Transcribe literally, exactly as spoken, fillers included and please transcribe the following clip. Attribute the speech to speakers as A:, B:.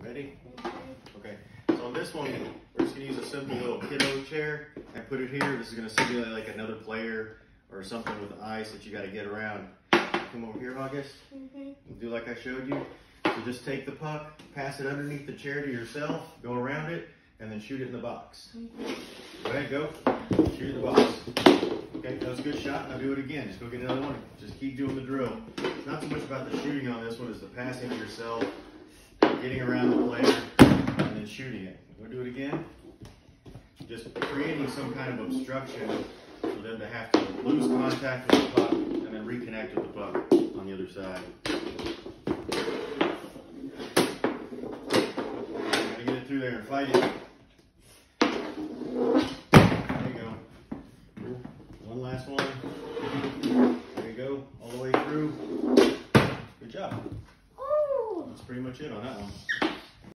A: Ready? Okay. So on this one, we're just gonna use a simple little kiddo chair and put it here. This is gonna simulate like another player or something with ice that you gotta get around. Come over here, August. Mm-hmm. Do like I showed you. So just take the puck, pass it underneath the chair to yourself, go around it, and then shoot it in the box. Mm-hmm. Go ahead, go. Shoot in the box. Okay, that was a good shot. Now do it again. Just go get another one. Just keep doing the drill. It's not so much about the shooting on this one as the passing to yourself, getting around the player, and then shooting it. Go do it again. Just creating some kind of obstruction for them to have to lose contact with the puck and then reconnect with the puck on the other side. Gotta get it through there and fight it. There you go. One last one. There you go. All the way through. Good job. That's pretty much it on that one.